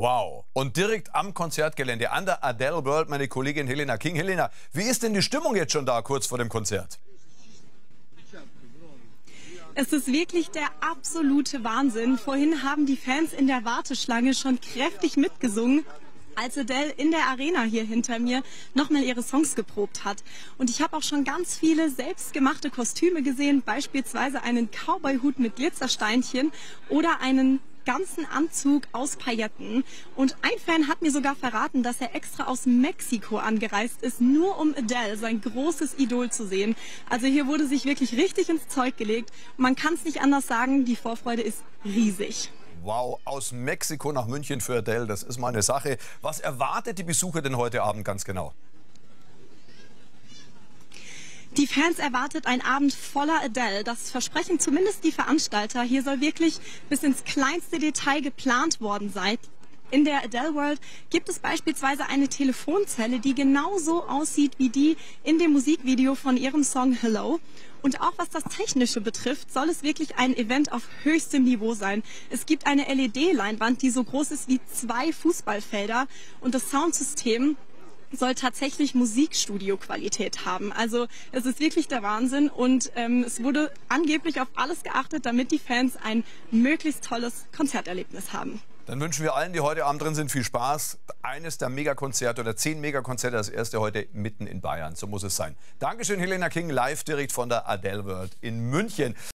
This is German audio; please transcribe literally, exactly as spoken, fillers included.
Wow. Und direkt am Konzertgelände an der Adele World meine Kollegin Helena King. Helena, wie ist denn die Stimmung jetzt schon da, kurz vor dem Konzert? Es ist wirklich der absolute Wahnsinn. Vorhin haben die Fans in der Warteschlange schon kräftig mitgesungen, als Adele in der Arena hier hinter mir nochmal ihre Songs geprobt hat. Und ich habe auch schon ganz viele selbstgemachte Kostüme gesehen, beispielsweise einen Cowboy-Hut mit Glitzersteinchen oder einen ganzen Anzug aus Pailletten. Und ein Fan hat mir sogar verraten, dass er extra aus Mexiko angereist ist, nur um Adele, sein großes Idol, zu sehen. Also hier wurde sich wirklich richtig ins Zeug gelegt. Man kann es nicht anders sagen, die Vorfreude ist riesig. Wow, aus Mexiko nach München für Adele, das ist mal eine Sache. Was erwartet die Besucher denn heute Abend ganz genau? Die Fans erwartet ein Abend voller Adele. Das versprechen zumindest die Veranstalter. Hier soll wirklich bis ins kleinste Detail geplant worden sein. In der Adele World gibt es beispielsweise eine Telefonzelle, die genauso aussieht wie die in dem Musikvideo von ihrem Song Hello. Und auch was das Technische betrifft, soll es wirklich ein Event auf höchstem Niveau sein. Es gibt eine L E D-Leinwand, die so groß ist wie zwei Fußballfelder. Und das Soundsystem soll tatsächlich Musikstudio-Qualität haben. Also es ist wirklich der Wahnsinn und ähm, es wurde angeblich auf alles geachtet, damit die Fans ein möglichst tolles Konzerterlebnis haben. Dann wünschen wir allen, die heute Abend drin sind, viel Spaß. Eines der Megakonzerte oder zehn Megakonzerte, das erste heute mitten in Bayern. So muss es sein. Dankeschön, Helena King, live direkt von der Adele World in München.